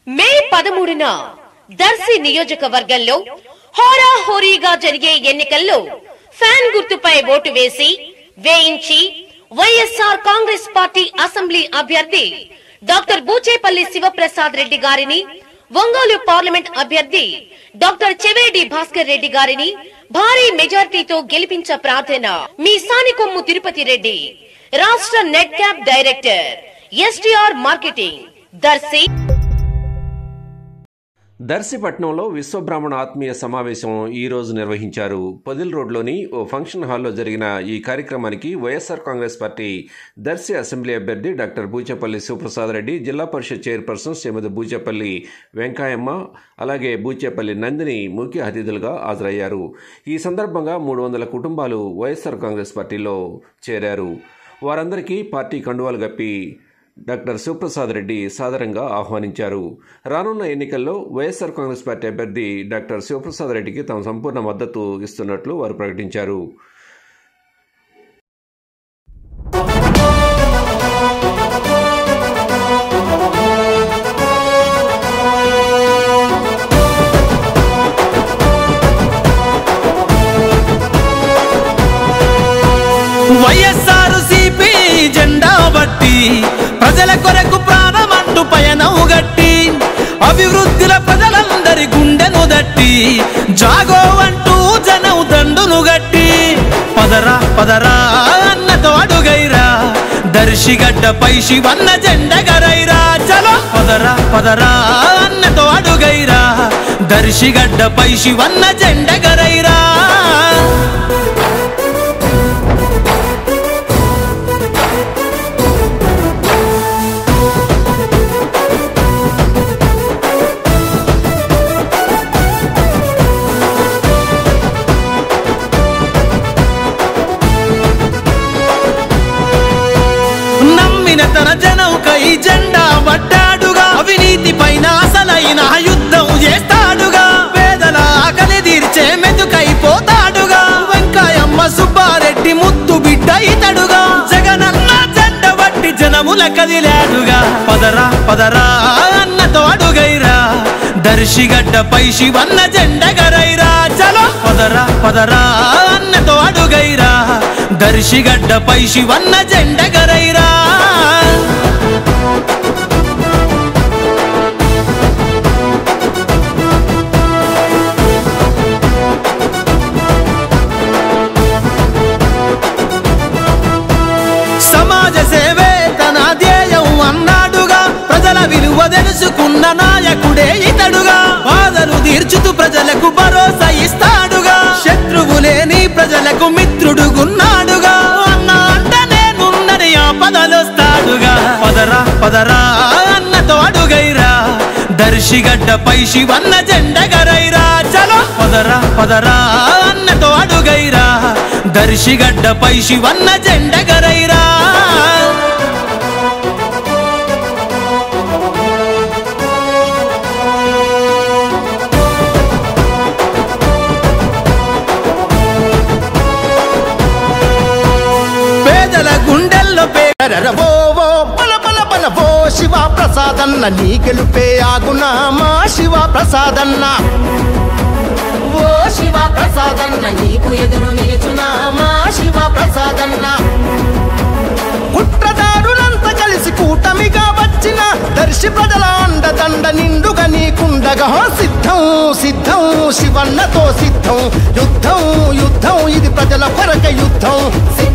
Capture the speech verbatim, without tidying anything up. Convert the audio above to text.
మే పదమూడున దర్శి నియోజకవర్గంలో హోరాహోరీగా జరిగే ఎన్నికల్లో ఫ్యాన్ గుర్తుపై ఓటు వేసి వేయించి వైఎస్ఆర్ కాంగ్రెస్ పార్టీ అసెంబ్లీ అభ్యర్థి డాక్టర్ బూచేపల్లి శివప్రసాద్ రెడ్డి గారిని, ఒంగోలు పార్లమెంట్ అభ్యర్థి డాక్టర్ చెవేడి భాస్కర్ రెడ్డి గారిని భారీ మెజార్టీతో గెలిపించ ప్రార్థన. మీ సానికొమ్ము తిరుపతి రెడ్డి, రాష్ట్ర net cap director, STR marketing, Darsi. దర్శిపట్నంలో విశ్వబ్రాహ్మణ ఆత్మీయ సమావేశం ఈ రోజు నిర్వహించారు. పొదిల్ రోడ్లోని ఓ ఫంక్షన్ హాల్లో జరిగిన ఈ కార్యక్రమానికి వైఎస్ఆర్ కాంగ్రెస్ పార్టీ దర్శి అసెంబ్లీ అభ్యర్థి డాక్టర్ బూచేపల్లి శివప్రసాద్ రెడ్డి, జిల్లా పరిషత్ చైర్పర్సన్ శ్రీమతి బూచేపల్లి వెంకాయమ్మ, అలాగే బూచేపల్లి నందిని ముఖ్య అతిథులుగా హాజరయ్యారు. ఈ సందర్భంగా మూడు వందల కుటుంబాలు వైఎస్ఆర్ కాంగ్రెస్ పార్టీలో చేరారు. వారందరికీ పార్టీ కండువాలు గప్పి డాక్టర్ శివప్రసాద్ రెడ్డి సాదరంగా ఆహ్వానించారు. రానున్న ఎన్నికల్లో వైఎస్ఆర్ కాంగ్రెస్ పార్టీ అభ్యర్థి డాక్టర్ శివప్రసాద్ రెడ్డికి తమ సంపూర్ణ మద్దతు ఇస్తున్నట్లు వారు ప్రకటించారు. వైఎస్ఆర్ సిపి జెండా బట్టి ప్రజల కొరకు ప్రాణమంటూ పయనం గట్టి అభివృద్ధిల ప్రజలందరి గుండెను దట్టి జాగో అంటూ జనం దండును గట్టి పదరా పదరా అన్నతో అడుగైరా దర్శిగడ్డపై శివన్న జెండగరైరా. చలో పదరా పదరా అన్నతో అడుగైరా దర్శిగడ్డపై శివన్న జెండగరైరా. తన జనం కై జెండా పట్టాడుగా, అవినీతి పైన అసలైన యుద్ధం చేస్తాడుగా, పేదల ఆకలి తీర్చే మెతుకైపోతాడుగా, వెంకాయమ్మ సుబ్బారెడ్డి ముద్దు బిడ్డ ఇతడుగా, జగనన్న జెండ బట్టి జనముల కదిలాడుగా. పదరా పదరా అన్నతో అడుగైరా దర్శిగడ్డపై శివన్న జెండగరైరా. చలో పదరా పదరా అన్నతో అడుగైరా దర్శిగడ్డపై శివన్న జెండగరైరా. సమాజ సేవే తన ధ్యేయం అన్నాడుగా, ప్రజల విలువ తెలుసుకున్న నాయకుడే ఇతడుగా, బాధలు తీర్చుతూ ప్రజలకు భరోసా ఇస్తాడుగా, శత్రువు లేని ప్రజలకు మిత్రుడుగున్నాడుగా, అన్న అంట నేనున్నని ఆపదలొస్తాడుగా. పదరా పదరా అన్నతో అడుగైరా దర్శిగడ్డపై శివన్న జెండగరైరా. చలో పదరా పదరా అన్నతో అడుగైరా దర్శిగడ్డపై శివన్న జెండగరైరా. పేదల గుండెల్లో పేరవో బల బల బల ఓ శివ ప్రసాదన్న, నీ గెలుపే ఆగునా మా శివ ప్రసాదన్న. ఓ శివ ప్రసాదన్న, నీకు ఎదురు నిలుచునా మా శివ ప్రసాదన్న. కుట్రదారులంతా కలిసి కూటమిగా వచ్చిన దర్శి ప్రజల అండదండ నిండుగా నీకుండగా, సిద్ధం సిద్ధం శివన్నతో సిద్ధం, యుద్ధం యుద్ధం ఇది ప్రజల కొరక యుద్ధం.